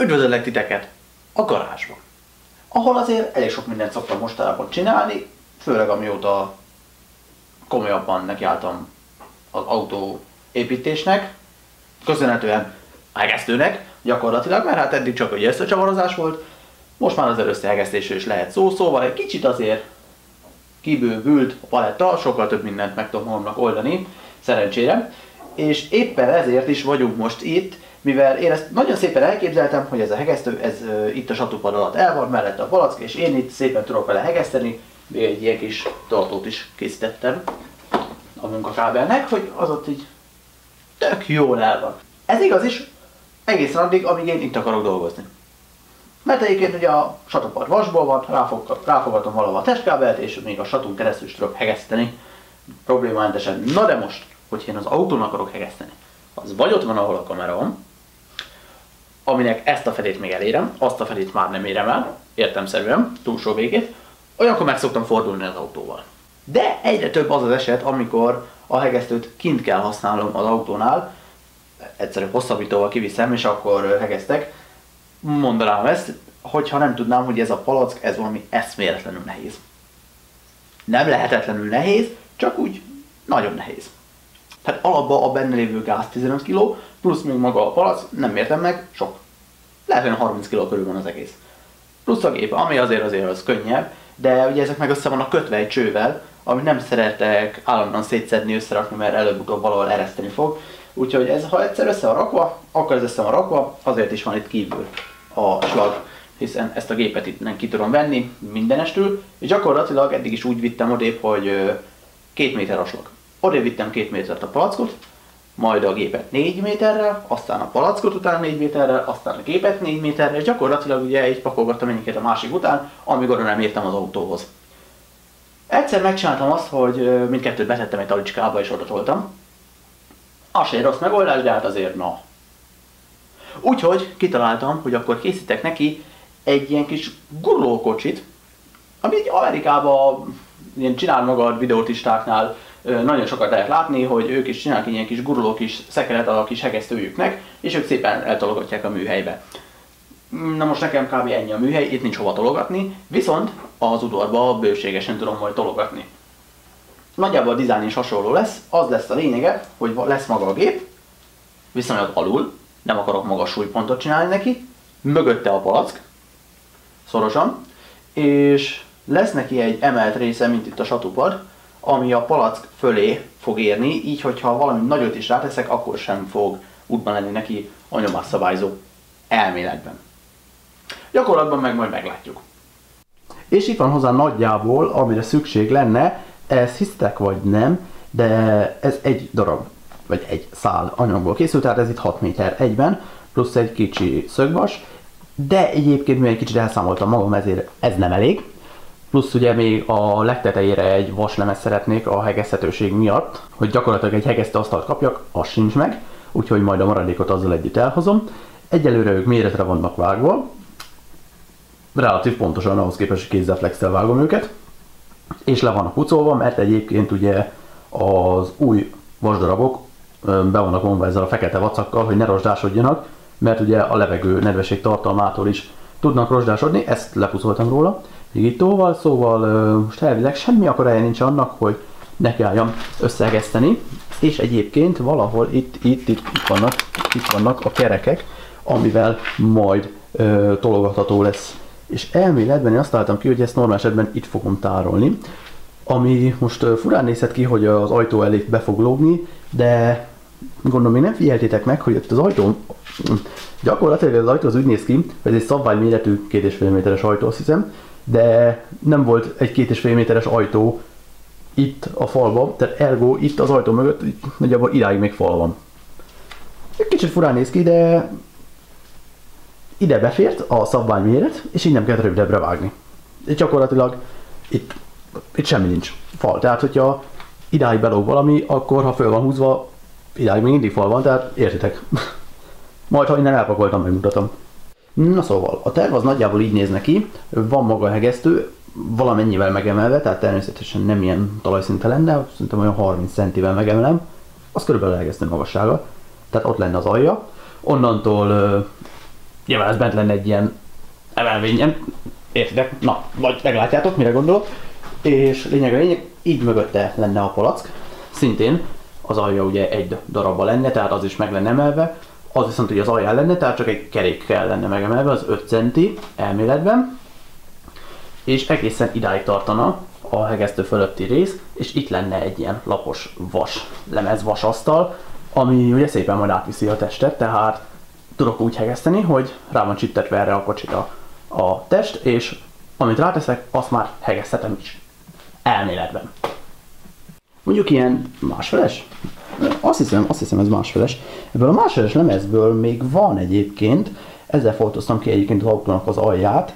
Üdvözöllek titeket a garázsban, ahol azért elég sok mindent szoktam mostanában csinálni, főleg amióta komolyabban nekiálltam az autóépítésnek, köszönhetően a hegesztőnek gyakorlatilag, mert hát eddig csak egy összecsavarozás volt, most már az összehegesztésről is lehet szó, szóval egy kicsit azért kibővült a paletta, sokkal több mindent meg tudom magamnak oldani, szerencsére, és éppen ezért is vagyunk most itt, mivel én ezt nagyon szépen elképzeltem, hogy ez a hegesztő, ez itt a satúpad alatt el van, mellette a palack, és én itt szépen tudok vele hegeszteni, még egy ilyen kis tartót is készítettem a munkakábelnek, hogy az ott így tök jól el van. Ez igaz is, egészen addig, amíg én itt akarok dolgozni. Mert egyébként ugye a satúpad vasból van, ráfogatom valahol a testkábelt, és még a satún keresztül is tudok hegeszteni problémamentesen. Na de most, hogy én az autón akarok hegeszteni, az vagy ott van, ahol a kamera van, aminek ezt a felét még elérem, azt a felét már nem érem el, értelemszerűen, túlsó végét, olyankor meg szoktam fordulni az autóval. De egyre több az az eset, amikor a hegesztőt kint kell használnom az autónál, egyszerű hosszabbítóval kiviszem, és akkor hegesztek. Mondanám ezt, hogyha nem tudnám, hogy ez a palack, ez valami eszméletlenül nehéz. Nem lehetetlenül nehéz, csak úgy nagyon nehéz. Tehát alapban a benne lévő gáz 15 kg, plusz még maga a palack, nem értem meg, sok. Lehet, hogy 30 kg körül van az egész. Plusz a gép, ami azért az könnyebb, de ugye ezek meg össze vannak kötve egy csővel, amit nem szeretek állandóan szétszedni, összerakni, mert előbb-utóbb valahol ereszteni fog. Úgyhogy ez, ha egyszer össze van rakva, akkor ez össze van rakva, azért is van itt kívül a slag, hiszen ezt a gépet itt nem ki tudom venni mindenestül, és gyakorlatilag eddig is úgy vittem odébb, hogy 2 méter a slag. Odébb vittem 2 métert a palackot, majd a gépet 4 méterrel, aztán a palackot utána 4 méterrel, aztán a gépet 4 méterrel, és gyakorlatilag ugye így pakolgattam egyiket a másik után, amíg oda nem értem az autóhoz. Egyszer megcsináltam azt, hogy mindkettőt betettem egy talicskába és oda toltam. Az se egy rossz megoldás, de hát azért na. Úgyhogy kitaláltam, hogy akkor készítek neki egy ilyen kis gurulókocsit, ami így Amerikában ilyen csinál magad videótistáknál nagyon sokat lehet látni, hogy ők is csinálnak ilyen kis guruló kis szekeret a kis hegesztőjüknek, és ők szépen eltologatják a műhelybe. Na most nekem kb. Ennyi a műhely, itt nincs hova tologatni, viszont az udvarba bőségesen tudom majd tologatni. Nagyjából a dizájn is hasonló lesz, az lesz a lényege, hogy lesz maga a gép, viszonylag alul, nem akarok magas súlypontot csinálni neki, mögötte a palack, szorosan, és lesz neki egy emelt része, mint itt a satúpad, ami a palack fölé fog érni, így hogyha valami nagyot is ráteszek, akkor sem fog útban lenni neki a nyomásszabályzó elméletben. Gyakorlatban meg majd meglátjuk. És itt van hozzá nagyjából, amire szükség lenne, ezt hisztek vagy nem, de ez egy darab, vagy egy szál anyagból készült, tehát ez itt 6 méter egyben, plusz egy kicsi szögvas, de egyébként mivel egy kicsit elszámoltam magam, ezért ez nem elég. Plusz ugye még a legtetejére egy vaslemez szeretnék a hegeszthetőség miatt, hogy gyakorlatilag egy hegesztőasztalt kapjak, az sincs meg, úgyhogy majd a maradékot azzal együtt elhozom. Egyelőre ők méretre vannak vágva, relatív pontosan ahhoz képest, hogy kézzelflexel vágom őket, és le vannak pucolva, mert egyébként ugye az új vasdarabok be vannak vonva ezzel a fekete vacakkal, hogy ne rozsdásodjanak, mert ugye a levegő nedvesség tartalmától is tudnak rozsdásodni, ezt lepucoltam róla higítóval, szóval most elvileg semmi akadálya nincs annak, hogy nekiálljam összeegeszteni, és egyébként valahol itt vannak a kerekek, amivel majd tologatható lesz. És elméletben én azt találtam ki, hogy ezt normál esetben itt fogom tárolni, ami most furán nézhet ki, hogy az ajtó elé be fog lógni, de gondolom még nem figyeltétek meg, hogy itt az ajtó, gyakorlatilag az ajtó az úgy néz ki, hogy ez egy szabványméretű 2,5 méteres ajtó, azt hiszem, de nem volt egy 2,5 méteres ajtó itt a falban, tehát ergo itt az ajtó mögött nagyjából idáig még fal van. Egy kicsit furán néz ki, de ide befért a szabványméret, és így nem kell rövidebbre vágni. És gyakorlatilag itt semmi nincs. Fal. Tehát, hogyha idáig belóg valami, akkor ha föl van húzva, idáig még mindig fal van, tehát értitek. Majd, ha innen elpakoltam, megmutatom. Na szóval, a terv az nagyjából így néz neki, van maga a hegesztő, valamennyivel megemelve, tehát természetesen nem ilyen talajszinten lenne, szerintem olyan 30 centivel megemelem, az körülbelül a hegesztő magassága, tehát ott lenne az alja. Onnantól nyilván ez bent lenne egy ilyen emelvényen, értitek? Na, vagy meglátjátok, mire gondolok. És lényeg, így mögötte lenne a palack. Szintén az alja ugye egy darabba lenne, tehát az is meg lenne emelve. Az viszont ugye az alján lenne, tehát csak egy kerékkel lenne megemelve, az 5 centi elméletben. És egészen idáig tartana a hegesztő fölötti rész, és itt lenne egy ilyen lapos vas, lemez vasasztal, ami ugye szépen majd átviszi a testet, tehát tudok úgy hegeszteni, hogy rá van csiptetve erre a kocsira a test, és amit ráteszek, azt már hegeszthetem is. Elméletben. Mondjuk ilyen másfeles? Azt hiszem ez másfeles. Ebből a másfeles lemezből még van egyébként, ezzel foltoztam ki egyébként az autónak az alját.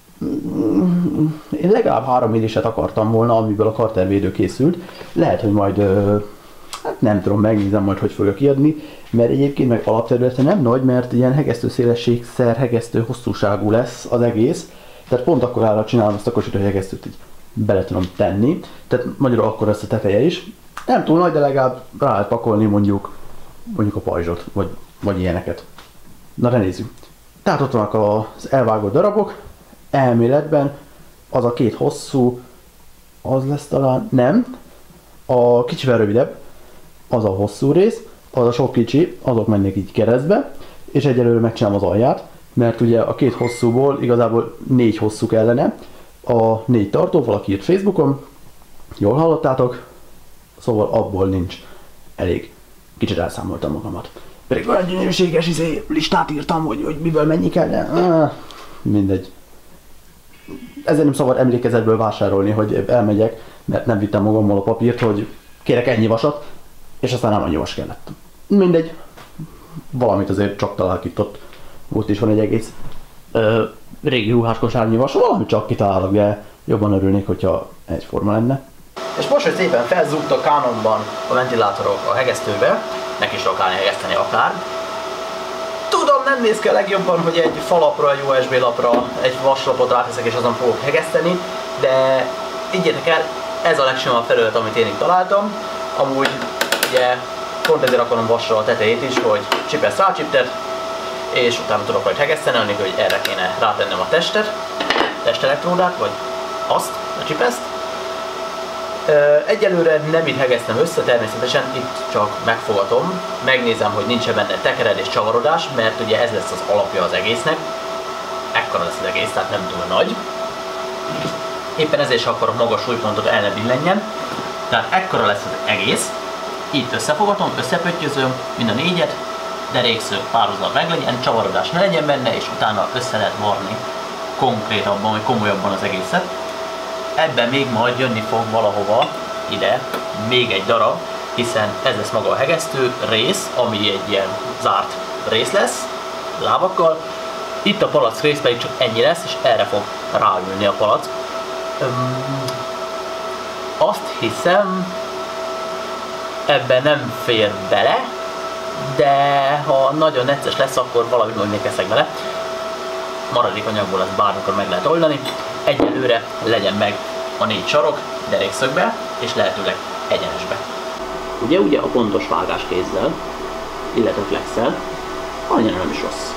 Én legalább 3 milliset akartam volna, amiből a kartervédő készült. Lehet, hogy majd, hát nem tudom, megnézem majd, hogy fogja kiadni, mert egyébként meg alapterülete nem nagy, mert ilyen hegesztő szélességszer, hegesztő hosszúságú lesz az egész. Tehát pont akkor áll csinálom azt a kocsit, hogy hegesztőt így bele tudom tenni. Tehát magyarul akkor lesz a teteje is. Nem túl nagy, de legalább rá lehet pakolni mondjuk a pajzsot, vagy ilyeneket. Na, de nézzük. Tehát ott vannak az elvágott darabok. Elméletben az a két hosszú, az lesz talán, nem. A kicsivel rövidebb, az a hosszú rész, az a sok kicsi, azok mennék így keresztbe, és egyelőre megcsinálom az alját, mert ugye a két hosszúból igazából 4 hosszú kellene, a 4 tartó, valaki írt Facebookon, jól hallottátok, szóval abból nincs elég. Kicsit elszámoltam magamat. Pedig olyan gyönyörűséges listát írtam, hogy miből mennyi kell, de mindegy. Ezért nem szabad emlékezetből vásárolni, hogy elmegyek, mert nem vittem magammal a papírt, hogy kérek ennyi vasat, és aztán nem annyi vas kellett. Mindegy, valamit azért csak találkított. Ott is van egy egész régi ruháskosárnyi vas, valamit csak kitalálok, de jobban örülnék, hogyha egyforma lenne. És most, hogy szépen felzúgta a Canonban a ventilátorok a hegesztőbe, neki is tudok állni hegeszteni akár. Tudom, nem néz ki a legjobban, hogy egy falapra, egy USB lapra egy vaslapot ráteszek és azon fogok hegeszteni, de higgyétek el, ez a legsimosabb felület, amit én itt találtam. Amúgy ugye pont ezért akarom vasra a tetejét is, hogy csipesz rácsiptet, és utána tudok majd hegeszteni, anélkül, hogy erre kéne rátennem a testelektródát, vagy azt, a csipeszt. Egyelőre nem itt hegesztem össze, természetesen itt csak megfogatom, megnézem, hogy nincs-e benne tekeredés, csavarodás, mert ugye ez lesz az alapja az egésznek. Ekkora lesz az egész, tehát nem túl nagy. Éppen ezért sem akarok magas súlypontot, el ne billenjen. Tehát ekkora lesz az egész. Itt összefogatom, összepöttyözöm mind a 4-et, derékszög párhuzam meglegyen, csavarodás ne legyen benne, és utána össze lehet varni konkrétabban, vagy komolyabban az egészet. Ebben még majd jönni fog valahova ide még egy darab, hiszen ez lesz maga a hegesztő rész, ami egy ilyen zárt rész lesz, lábakkal. Itt a palack rész pedig csak ennyi lesz, és erre fog ráülni a palack. Azt hiszem, ebben nem fér bele, de ha nagyon necces lesz, akkor valahogy majd még eszek bele. Maradék anyagból ezt bármikor meg lehet oldani. Egyelőre legyen meg a 4 sarok derékszögbe, és lehetőleg egyenesbe. Ugye a pontos vágás kézzel, illetve flexel, annyira nem is rossz.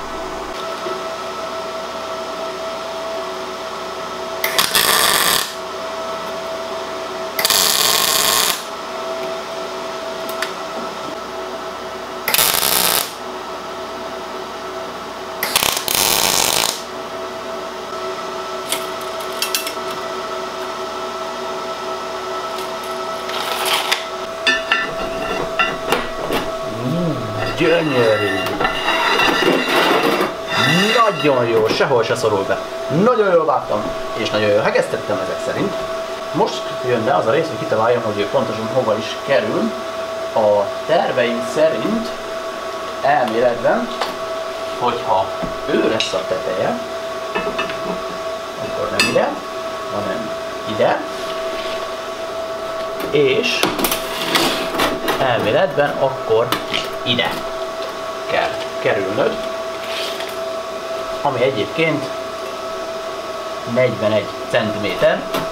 Gyönyörű! Nagyon jó, sehol se szorul be. Nagyon jól vágtam, és nagyon jól hegesztettem ezek szerint. Most jön be az a rész, hogy kitaláljam, hogy ő pontosan hova is kerül. A terveim szerint elméletben, hogyha ő lesz a teteje, akkor nem ide, hanem ide, és elméletben akkor ide kell kerülnöd, ami egyébként 41 cm,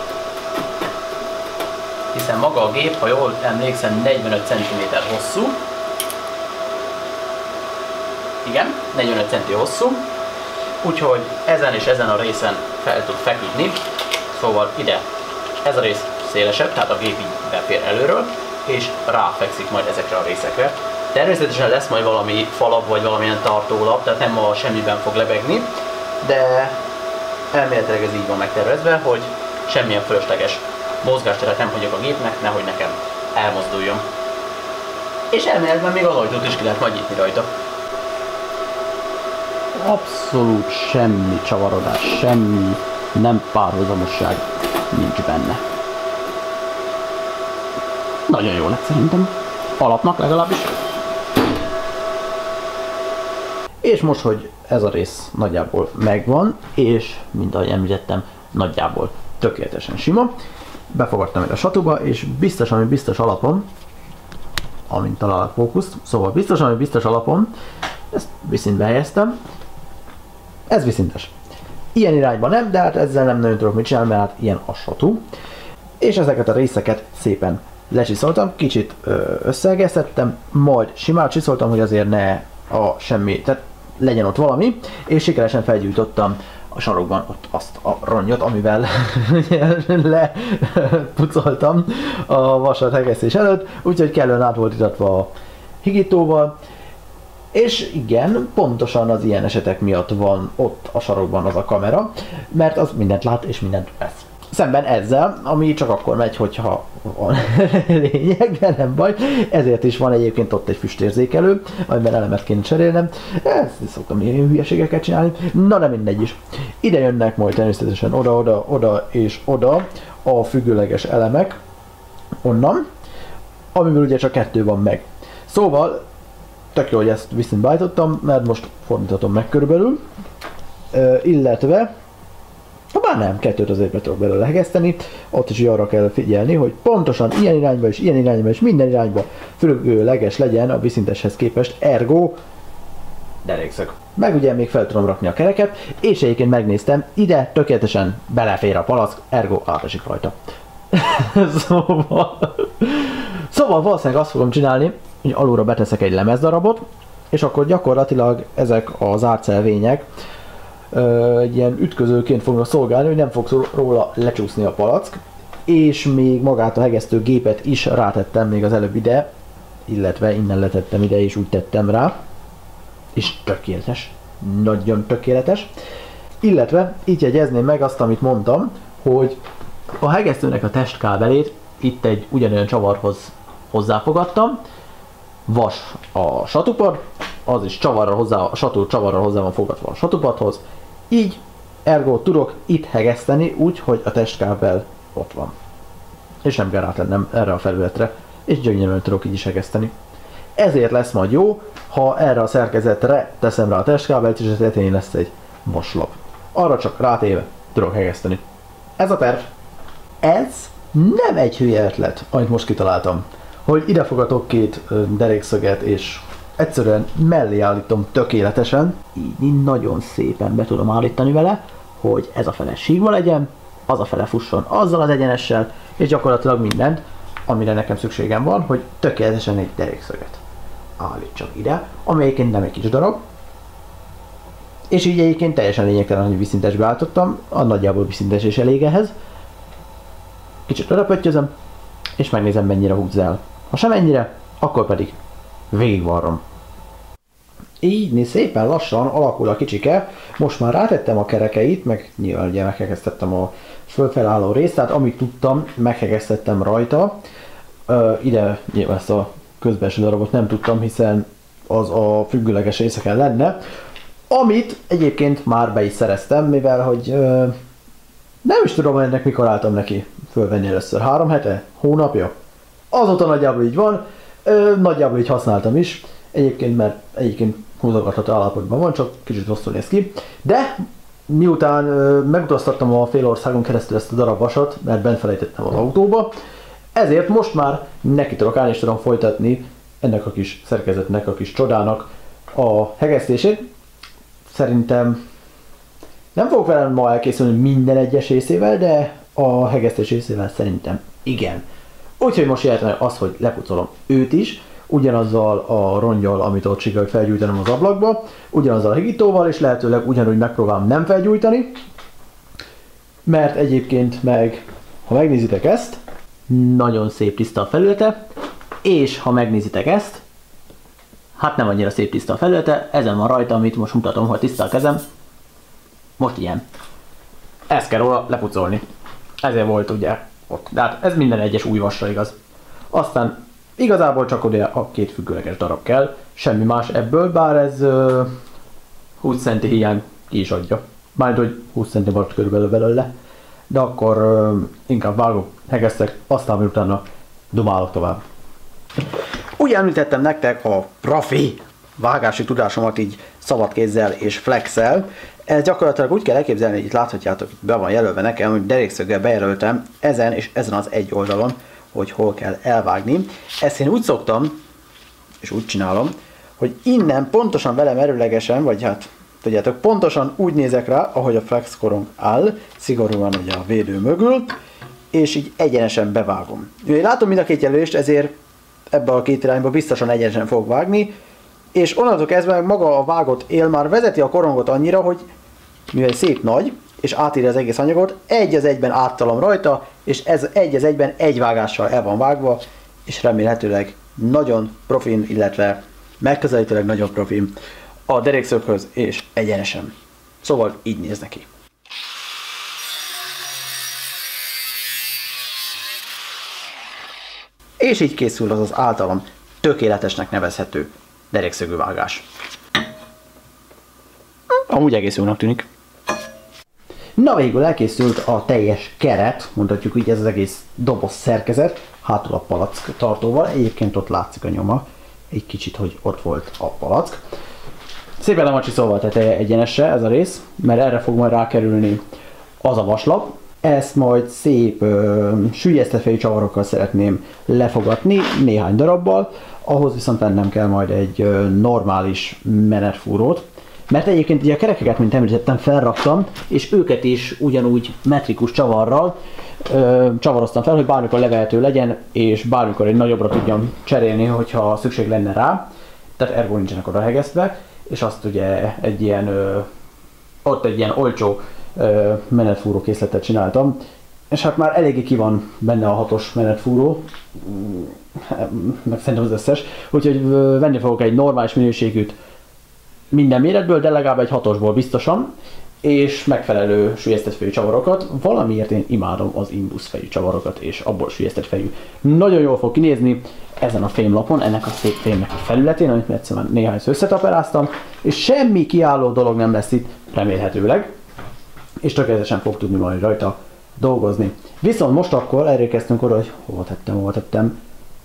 hiszen maga a gép, ha jól emlékszem, 45 cm hosszú. Igen, 45 cm hosszú, úgyhogy ezen és ezen a részen fel tud feküdni, szóval ide ez a rész szélesebb, tehát a gép így befér előről, és ráfekszik majd ezekre a részekre. Természetesen lesz majd valami falap vagy valamilyen tartólap, tehát nem a semmiben fog lebegni, de elméletileg ez így van megtervezve, hogy semmilyen fölösleges mozgásteret nem hagyok a gépnek, nehogy nekem elmozduljon. És elméletben még az ajtót is ki lehet majd nyitni rajta. Abszolút semmi csavarodás, semmi nem párhuzamosság nincs benne. Nagyon jó lett szerintem. Alapnak legalábbis. És most, hogy ez a rész nagyjából megvan, és mint ahogy említettem, nagyjából tökéletesen sima, befogadtam ide a satuba, és biztos, ami biztos alapon, amint talál a fókuszt, szóval biztos, ami biztos alapon, ezt viszintbe helyeztem. Ez viszintes. Ilyen irányban nem, de hát ezzel nem nagyon tudok mit csinálni, mert hát ilyen a satu. És ezeket a részeket szépen lecsiszoltam, kicsit összeegeztettem, majd simán csiszoltam, hogy azért ne a semmi, tehát legyen ott valami, és sikeresen felgyújtottam a sarokban ott azt a rongyot, amivel lepucoltam a vasat hegesztés előtt, úgyhogy kellően át volt iratva a higítóval, és igen, pontosan az ilyen esetek miatt van ott a sarokban az a kamera, mert az mindent lát és mindent vesz. Szemben ezzel, ami csak akkor megy, hogyha van lényeg, de nem baj. Ezért is van egyébként ott egy füstérzékelő, amiben elemet kéne cserélnem. Ezt szoktam ilyen hülyeségeket csinálni. Na de mindegy is. Ide jönnek majd természetesen oda és oda a függőleges elemek onnan, amiből ugye csak 2 van meg. Szóval tök jó, hogy ezt viszont beállítottam, mert most fordítatom meg körülbelül, illetve bár nem, 2-t azért be tudok belőle hegeszteni, ott is arra kell figyelni, hogy pontosan ilyen irányba és minden irányba függőleges legyen a viszinteshez képest, ergo derékszög. Meg ugye még fel tudom rakni a kereket, és egyébként megnéztem, ide tökéletesen belefér a palack, ergo átesik rajta. Szóval valószínűleg azt fogom csinálni, hogy alulra beteszek egy lemezdarabot, és akkor gyakorlatilag ezek az árcelvények egy ilyen ütközőként fognak szolgálni, hogy nem fog róla lecsúszni a palack, és még magát a hegesztő gépet is rátettem még az előbb ide, illetve innen letettem ide és úgy tettem rá, és tökéletes, nagyon tökéletes. Illetve így jegyezném meg azt, amit mondtam, hogy a hegesztőnek a testkábelét itt egy ugyanolyan csavarhoz hozzáfogadtam, vas a satupad, az is csavarral hozzá, a satú csavarral hozzá van fogadva a satupadhoz, így ergo tudok itt hegeszteni úgy, hogy a testkábel ott van. És nem kell rátennem erre a felületre, és gyönyörűen tudok így is hegeszteni. Ezért lesz majd jó, ha erre a szerkezetre teszem rá a testkábelt, és a tetején lesz egy vaslap. Arra csak rátéve tudok hegeszteni. Ez a terv. Ez nem egy hülye ötlet, amit most kitaláltam. Hogy ide fogatok 2 derékszöget, és egyszerűen mellé állítom tökéletesen, így nagyon szépen be tudom állítani vele, hogy ez a fele síkba legyen, az a fele fusson azzal az egyenessel, és gyakorlatilag mindent, amire nekem szükségem van, hogy tökéletesen egy derékszöget állítsak ide, ami egyébként nem egy kis darab, és így egyébként teljesen lényegtelen, hogy viszintesbe állítottam, a nagyjából viszintes és elég ehhez. Kicsit öröpöttyözöm, és megnézem, mennyire húzz el. Ha sem ennyire, akkor pedig végigvarrom. Így szépen lassan alakul a kicsike, most már rátettem a kerekeit, meg nyilván ugye meghegesztettem a fölfelálló részt, tehát amit tudtam, meghegesztettem rajta. Ide nyilván ezt a közbenső darabot nem tudtam, hiszen az a függőleges részeken lenne, amit egyébként már be is szereztem, mivel hogy nem is tudom, hogy ennek mikor álltam neki fölvenni először, 3 hete, hónapja. Azóta nagyjából így van, nagyjából így használtam is, egyébként mert egyébként húzogatható állapotban van, csak kicsit rosszul néz ki. De miután megutaztattam a félországon keresztül ezt a darab vasat, mert bent felejtettem az autóba, ezért most már neki tudok állni és tudom folytatni ennek a kis szerkezetnek, a kis csodának a hegesztését. Szerintem nem fogok velem ma elkészülni minden egyes részével, de a hegesztés részével szerintem igen. Úgyhogy most jöhet az, hogy lepucolom őt is, ugyanazzal a rongyal, amit ott sikerült felgyújtanom az ablakba, ugyanazzal a higítóval, és lehetőleg ugyanúgy megpróbálom nem felgyújtani, mert egyébként meg, ha megnézitek ezt, nagyon szép tiszta a felülete, és ha megnézitek ezt, hát nem annyira szép tiszta a felülete, ezen van rajta, amit most mutatom, hogy tiszta a kezem. Most ilyen. Ezt kell róla lepucolni. Ezért volt ugye ott. De hát ez minden egyes új vasra igaz. Aztán igazából csak oda a 2 függőleges darab kell, semmi más ebből, bár ez 20 centi hiány ki is adja. Mármint, hogy 20 centi maradt körülbelül belőle. De akkor inkább vágok, hegesztek, aztán utána dumálok tovább. Úgy említettem nektek a profi vágási tudásomat így szabad kézzel és flexel. Ez gyakorlatilag úgy kell elképzelni, hogy itt láthatjátok, itt be van jelölve nekem, hogy derékszöggel bejelöltem ezen és ezen az egy oldalon, hogy hol kell elvágni. Ezt én úgy szoktam, és úgy csinálom, hogy innen pontosan velem erőlegesen, vagy hát tudjátok, pontosan úgy nézek rá, ahogy a flex korong áll, szigorúan ugye a védő mögül, és így egyenesen bevágom. Én látom mind a két jelölést, ezért ebbe a két irányba biztosan egyenesen fog vágni, és onnantól kezdve maga a vágott él már vezeti a korongot annyira, hogy mivel szép nagy, és átírja az egész anyagot, egy az egyben áttalom rajta, és ez egy az egyben egy vágással el van vágva, és remélhetőleg nagyon profin, illetve megközelítőleg nagyon profin a derékszöghöz, és egyenesen. Szóval így néz neki. És így készül az általam tökéletesnek nevezhető derékszögű vágás. Amúgy egész jónak tűnik. Na végül elkészült a teljes keret, mondhatjuk így, ez az egész doboz szerkezet, hátul a palack tartóval, egyébként ott látszik a nyoma, egy kicsit, hogy ott volt a palack. Szépen lemacsiszolva a teteje egyenesre ez a rész, mert erre fog majd rákerülni az a vaslap. Ezt majd szép süllyesztett fejű csavarokkal szeretném lefogatni, néhány darabbal, ahhoz viszont vennem kell majd egy normális menetfúrót, mert egyébként ugye a kerekeket, mint említettem, felraktam, és őket is ugyanúgy metrikus csavarral csavaroztam fel, hogy bármikor levehető legyen, és bármikor egy nagyobbra tudjam cserélni, hogyha szükség lenne rá, tehát ergo nincsenek oda hegesztve, és azt ugye egy ilyen, ott egy ilyen olcsó menetfúró készletet csináltam, és hát már eléggé ki van benne a 6-os menetfúró, meg szerintem az összes, úgyhogy venni fogok egy normális minőségűt minden méretből, de legalább egy 6-osból biztosan, és megfelelő süllyesztett fejű csavarokat. Valamiért én imádom az Imbus fejű csavarokat, és abból süllyesztett fejű. Nagyon jól fog kinézni ezen a fémlapon, ennek a szép fémnek a felületén, amit egyszerűen néhányszor összetaperáztam, és semmi kiálló dolog nem lesz itt, remélhetőleg, és tökéletesen fog tudni majd rajta dolgozni. Viszont most akkor elérkeztünk oda, hogy hova tettem.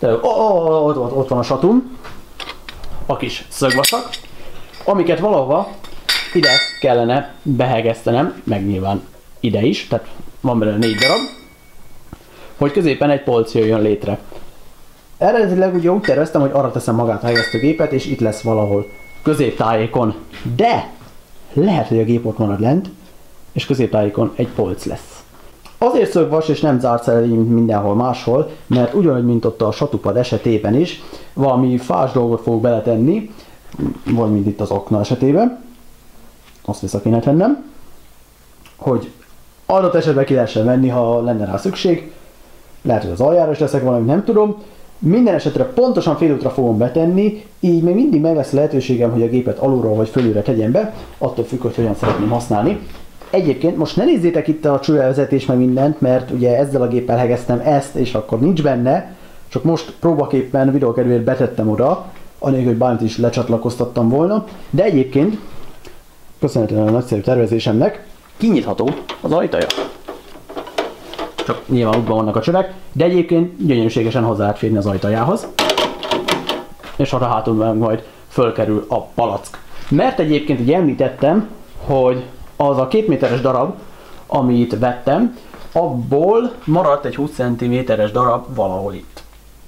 Ott van a satum, a kis szögvasak, amiket valahova ide kellene behegesztenem, meg nyilván ide is, tehát van belőle 4 darab, hogy középen egy polc jöjjön létre. Eredetileg ugye úgy terveztem, hogy arra teszem magát a hegesztőgépet, és itt lesz valahol középtájékon, de lehet, hogy a gép ott marad lent, és középtájékon egy polc lesz. Azért szögvas és nem zárt szerelvény, mint mindenhol máshol, mert ugyanúgy, mint ott a satupad esetében is, valami fás dolgot fogok beletenni, vagy mint itt az okna esetében, azt vissza kéne tennem, hogy adott esetben ki lehessen venni, ha lenne rá szükség, lehet, hogy az aljára is leszek valamit, nem tudom. Minden esetre pontosan fél útra fogom betenni, így még mindig meg lesz lehetőségem, hogy a gépet alulról vagy fölülre tegyem be, attól függ, hogy hogyan szeretném használni. Egyébként most ne nézzétek itt a csővezetés meg mindent, mert ugye ezzel a géppel hegeztem ezt, és akkor nincs benne, csak most próbaképpen videókedvéért betettem oda, anélkül, hogy bármit is lecsatlakoztattam volna, de egyébként, köszönhetően a nagyszerű tervezésemnek, kinyitható az ajtaja. Csak nyilván útban vannak a csövek, de egyébként gyönyörűségesen hozzá lehet férni az ajtajához, és arra hátul majd fölkerül a palack. Mert egyébként ugye említettem, hogy az a 2 méteres darab, amit vettem, abból maradt egy 20 cm-es darab valahol itt.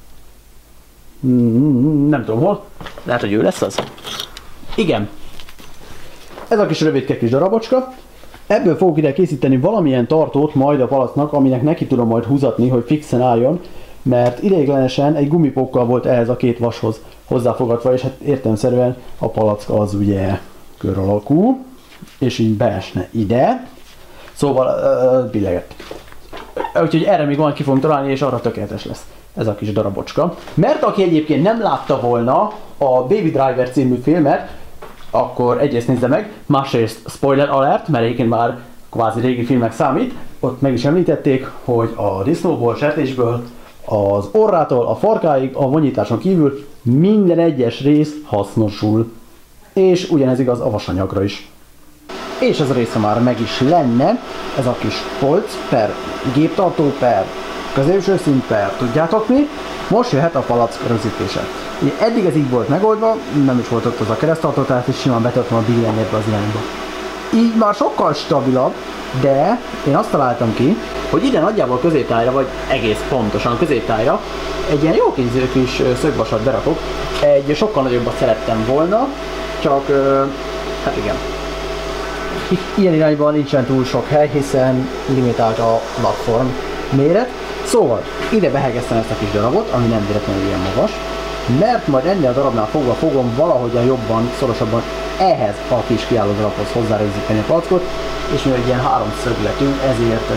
Nem tudom hol, lehet, hogy ő lesz az. Igen. Ez a kis rövidke kis darabocska. Ebből fogok ide készíteni valamilyen tartót majd a palacknak, aminek neki tudom majd húzatni, hogy fixen álljon, mert ideiglenesen egy gumipókkal volt ehhez a 2 vashoz hozzáfogatva, és hát értelemszerűen a palacka az ugye kör alakú, és így beesne ide. Szóval billegett. Úgyhogy erre még van, ki fogunk találni, és arra tökéletes lesz ez a kis darabocska. Mert aki egyébként nem látta volna a Baby Driver című filmet, akkor egyrészt nézze meg, másrészt spoiler alert, mert egyébként már kvázi régi filmnek számít. Ott meg is említették, hogy a disznóból, sertésből, az orrától a farkáig, a vonyításon kívül minden egyes rész hasznosul. És ugyanez igaz a vasanyagra is. És ez a része már meg is lenne, ez a kis polc per géptartó per középső szint per tudjátok mi. Most jöhet a palack rögzítése. Ugye eddig ez így volt megoldva, nem is volt ott az a kereszttartó, tehát is simán betöltöm a billentyűbe az irányba. Így már sokkal stabilabb, de én azt találtam ki, hogy ide nagyjából középtájra, vagy egész pontosan középtájra egy ilyen jó kínző kis szögvasat berakok. Egy sokkal nagyobbat szerettem volna, csak hát igen. Ilyen irányban nincsen túl sok hely, hiszen limitált a platform méret. Szóval ide behegesztem ezt a kis darabot, ami nem véletlenül ilyen magas, mert majd ennél a darabnál fogva fogom valahogyan jobban, szorosabban ehhez a kis kiálló darabhoz hozzárögzíteni a palackot, és mivel egy ilyen háromszögletű, ezért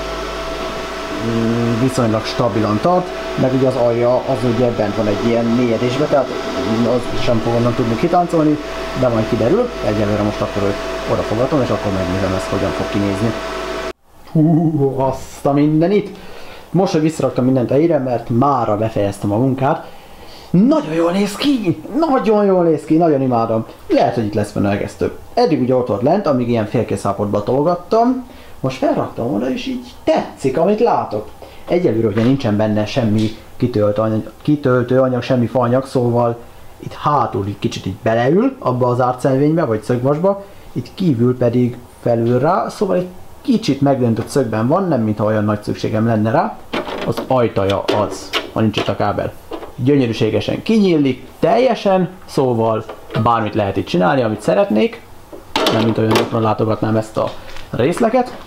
viszonylag stabilan tart, meg ugye az alja az ugye bent van egy ilyen mélyedésbe, tehát az sem fog onnan tudni kitáncolni, de majd kiderül. Egyelőre most akkor oda fogatom, és akkor megnézem ezt, hogyan fog kinézni. Azt a mindenit! Most, hogy visszaraktam mindent a helyre, mert mára befejeztem a munkát. Nagyon jól néz ki! Nagyon jól néz ki, nagyon imádom. Lehet, hogy itt lesz benne egesztő. Eddig ugye ott volt lent, amíg ilyen félkész állapotba tologattam. Most felraktam oda, és így tetszik, amit látok. Egyelőre ugye nincsen benne semmi kitöltő anyag, semmi faanyag, szóval itt hátul egy kicsit így beleül abba az árcelvénybe, vagy szögvasba, itt kívül pedig felül rá, szóval egy kicsit megdöntött szögben van, nem mintha olyan nagy szükségem lenne rá. Az ajtaja az, ha nincs itt a kábel. Gyönyörűségesen kinyílik, teljesen, szóval bármit lehet itt csinálni, amit szeretnék. Nem mint olyan gyakran látogatnám ezt a részleket.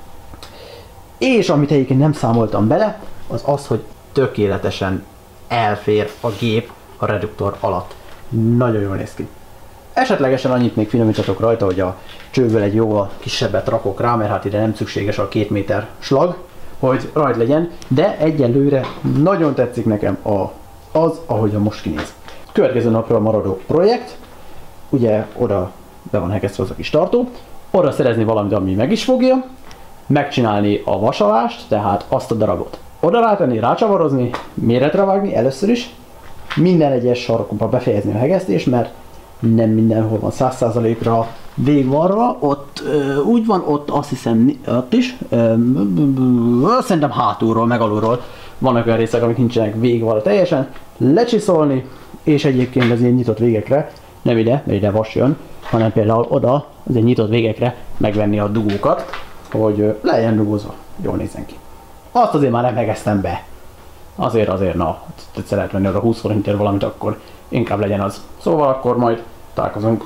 És amit egyébként nem számoltam bele, az az, hogy tökéletesen elfér a gép a reduktor alatt. Nagyon jól néz ki. Esetlegesen annyit még finomíthatok rajta, hogy a csőből egy jóval kisebbet rakok rá, mert hát ide nem szükséges a 2 méter slag, hogy rajt legyen, de egyelőre nagyon tetszik nekem az, ahogyan most kinéz. Következő napra maradó projekt, ugye oda be van hegesztve az a kis tartó, oda szerezni valamit, ami meg is fogja, megcsinálni a vasalást, tehát azt a darabot oda rátenni, rácsavarozni, méretre vágni először is, minden egyes sarokba befejezni a hegesztést, mert nem mindenhol van 100%-ra végvarva, ott úgy van, ott azt hiszem, ott is, szerintem hátulról, meg alulról vannak olyan részek, amik nincsenek végvarva teljesen, lecsiszolni, és egyébként az ilyen nyitott végekre, nem ide, mert ide vas jön, hanem például oda, az ilyen nyitott végekre megvenni a dugókat, hogy legyen dugózva, jól nézzen ki. Azt azért már nem hegesztem be. Azért, na, egyszer lehet venni oda 20 forintért valamit, akkor inkább legyen az. Szóval akkor majd találkozunk.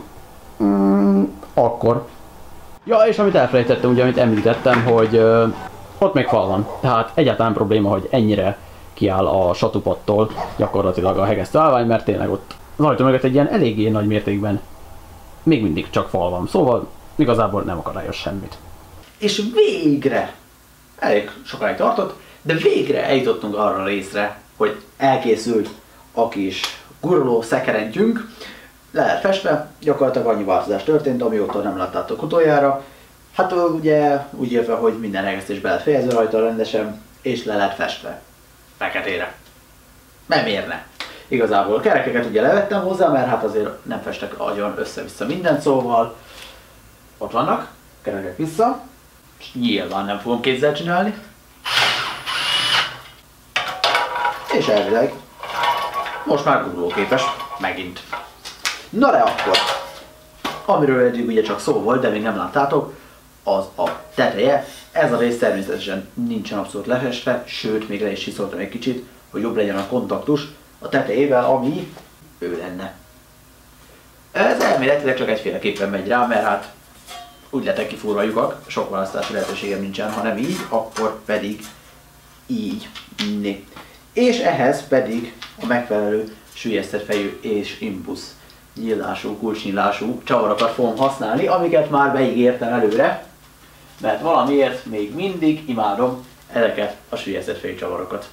Akkor. Ja, és amit elfelejtettem, ugye, amit említettem, hogy ott még fal van. Tehát egyáltalán probléma, hogy ennyire kiáll a satupattól gyakorlatilag a hegesztő állvány, mert tényleg ott az ajtó mögött egy ilyen eléggé nagy mértékben még mindig csak fal van. Szóval igazából nem akadályoz semmit. És végre! Elég sokáig tartott, de végre eljutottunk arra a részre, hogy elkészült a kis guruló szekerentjünk. Le lett festve, gyakorlatilag annyi változás történt, amióta nem láttátok utoljára. Hát ugye úgy érve, hogy minden hegesztés be lett fejezve rajta rendesen, és le lett festve. Feketére. Nem érne. Igazából kerekeket ugye levettem hozzá, mert hát azért nem festek agyon össze-vissza mindent, szóval ott vannak, kerekek vissza. És nyilván nem fogom kézzel csinálni. És elvileg most már gurulóképes, megint. Na de akkor, amiről eddig ugye csak szó volt, de még nem láttátok, az a teteje. Ez a rész természetesen nincsen abszolút lefestve, sőt még le is csiszoltam egy kicsit, hogy jobb legyen a kontaktus a tetejével, ami ő lenne. Ez elméletileg csak egyféleképpen megy rá, mert hát úgy lettek kifúrva a lyukak, sok választási lehetőségem nincsen, ha nem így, akkor pedig így. És ehhez pedig a megfelelő süllyesztett fejű és impulsz nyílású, kulcsnyílású csavarokat fogom használni, amiket már beígértem előre, mert valamiért még mindig imádom ezeket a süllyesztett fejű csavarokat.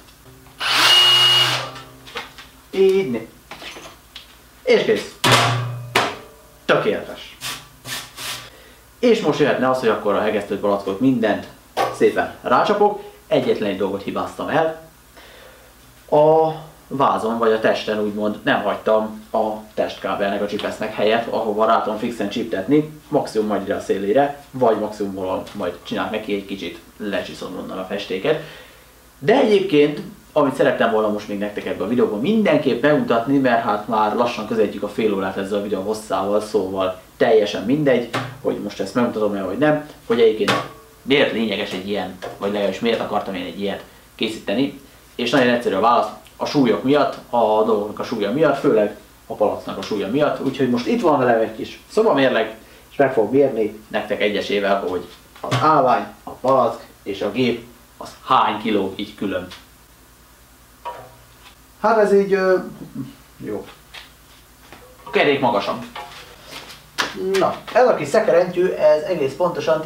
Így. És kész. Tökéletes. És most jöhetne az, hogy akkor a hegesztőt, palackot, mindent szépen rácsapok. Egyetlen egy dolgot hibáztam el. A vázon vagy a testen úgymond nem hagytam a testkábelnek, a csipesznek helyet, ahova rá tudom fixen csiptetni, maximum majd ide a szélére, vagy maximum majd csinálok neki egy kicsit lecsiszom onnan a festéket. De egyébként, amit szerettem volna most még nektek ebben a videóban mindenképp megmutatni, mert hát már lassan közelítjük a fél órát ezzel a videó hosszával, szóval teljesen mindegy, hogy most ezt megmutatom el vagy nem, hogy egyébként miért lényeges egy ilyen, vagy legalábbis miért akartam én egy ilyet készíteni. És nagyon egyszerű a válasz, a súlyok miatt, a dolgoknak a súlya miatt, főleg a palacknak a súlya miatt. Úgyhogy most itt van velem egy kis szobamérleg, és meg fog mérni nektek egyesével, hogy az állvány, a palack és a gép az hány kiló így külön. Hát ez így jó. A kerék magasan. Na, ez a kis szekerentyű, ez egész pontosan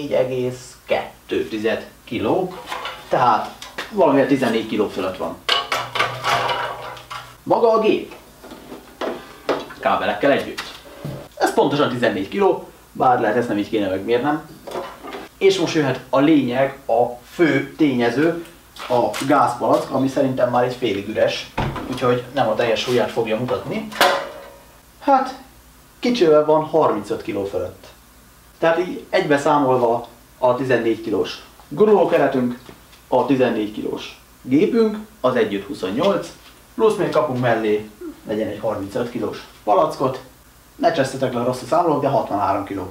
14,2 kg, tehát valamivel 14 kg fölött van. Maga a gép, kábelekkel együtt. Ez pontosan 14 kg, bár lehet ezt nem így kéne megmérnem. És most jöhet a lényeg, a fő tényező, a gázpalack, ami szerintem már egy félig üres, úgyhogy nem a teljes súlyát fogja mutatni. Hát, kicsivel van 35 kg fölött. Tehát így egybe számolva a 14 kilós gurulókeretünk, a 14 kilós gépünk, az együtt 28, plusz még kapunk mellé, legyen egy 35 kilós palackot. Ne csesztetek le rossz a számolók, de 63 kg.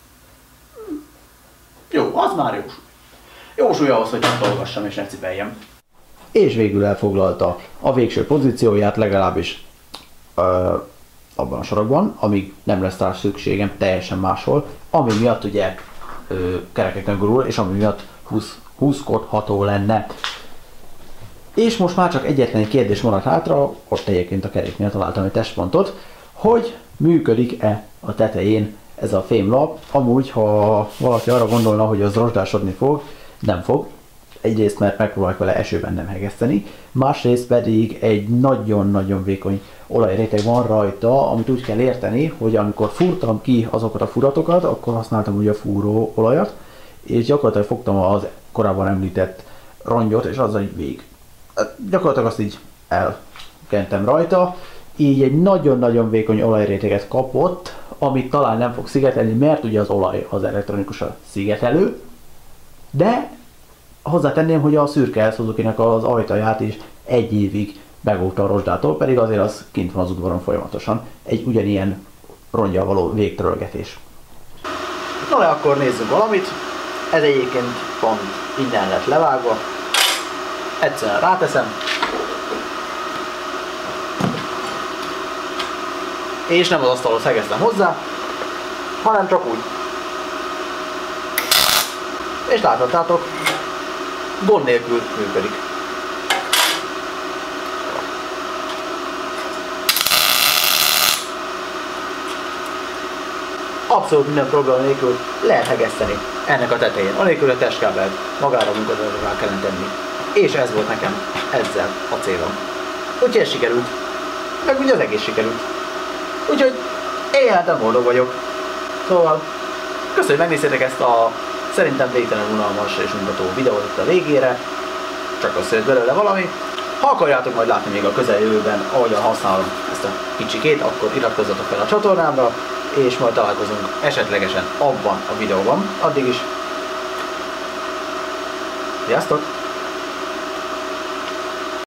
Jó, az már jó súly. Jó súly ahhoz, hogy nem dolgassam és ne cipeljem. És végül elfoglalta a végső pozícióját, legalábbis abban a sorokban, amíg nem lesz rá szükségem teljesen máshol, ami miatt ugye kerekeken gurul, és ami miatt 20-kodható lenne. És most már csak egyetlen egy kérdés maradt hátra, ott egyébként a keréknél találtam egy testpontot, hogy működik-e a tetején ez a fémlap. Amúgy, ha valaki arra gondolna, hogy az rozsdásodni fog, nem fog. Egyrészt, mert megpróbáljuk vele esőben nem hegeszteni, másrészt pedig egy nagyon-nagyon vékony olajréteg van rajta, amit úgy kell érteni, hogy amikor fúrtam ki azokat a furatokat, akkor használtam ugye a fúró olajat, és gyakorlatilag fogtam az korábban említett rongyot, és azzal így végig. Gyakorlatilag azt így elkentem rajta, így egy nagyon-nagyon vékony olajréteget kapott, amit talán nem fog szigetelni, mert ugye az olaj az elektronikus a szigetelő, de hozzátenném, hogy a szürke Suzuki-nek az ajtaját is egy évig megóvta a rozsdától, pedig azért az kint van az udvaron folyamatosan. Egy ugyanilyen rongyal való végtörölgetés. Na, akkor nézzük valamit. Ez egyébként pont innen lett levágva. Egyszerűen ráteszem. És nem az asztalhoz hegesztem hozzá, hanem csak úgy. És láthattátok, gond nélkül működik. Abszolút minden probléma nélkül lehet hegeszteni ennek a tetején, anélkül a testkábelt magára a munkadóra kellene tenni. És ez volt nekem ezzel a célom. Úgyhogy ez sikerült. Meg ugye az egész sikerült. Úgyhogy én jelentem boldog vagyok. Szóval köszönöm, hogy megnéztétek ezt a szerintem végtelen unalmas és untató videót itt a végére. Csak összejött belőle valami. Ha akarjátok majd látni még a közeljövőben, ahogyan használom ezt a kicsikét, akkor iratkozzatok fel a csatornámra, és majd találkozunk esetlegesen abban a videóban. Addig is. Sziasztok!